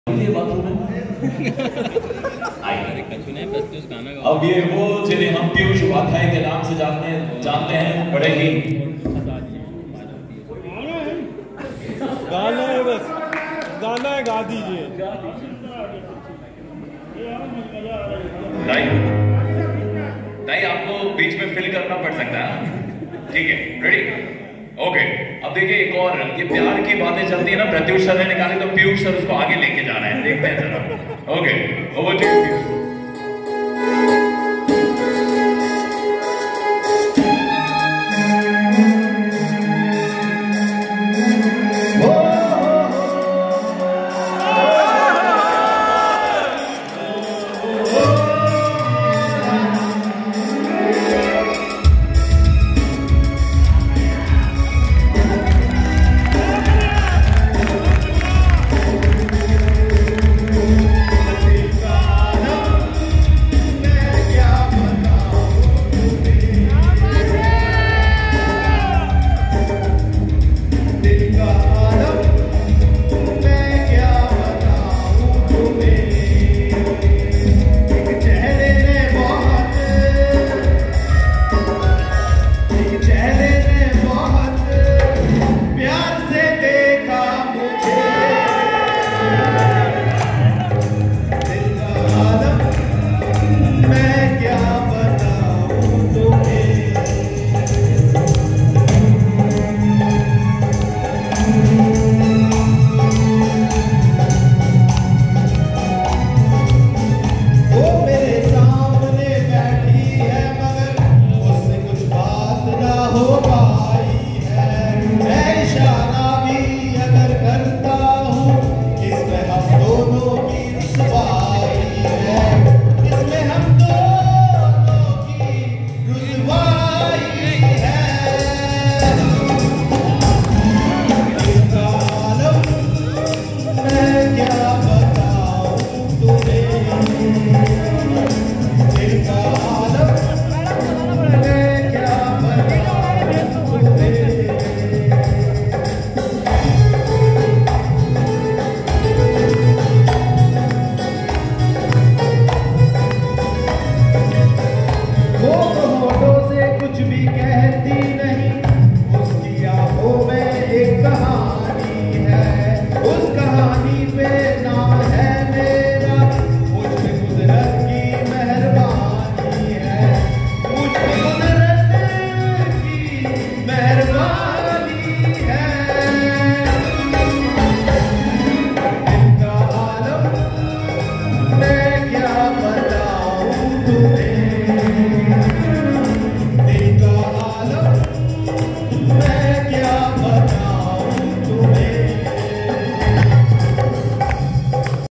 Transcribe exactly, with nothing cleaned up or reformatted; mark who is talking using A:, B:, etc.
A: अब ये वो जिन्हें हम पीयूष उपाध्याय के नाम से जानते जानते हैं, बड़े ही
B: गाना है, बस गाना है, गा दीजिए।
A: दाई दाई आपको बीच में फिल करना पड़ सकता है, ठीक है? रेडी? ओके। अब देखिए, एक और ये प्यार की बातें चलती है ना, प्रत्युष सर ने निकाली तो पीयूष सर उसको आगे लेके जा रहे हैं।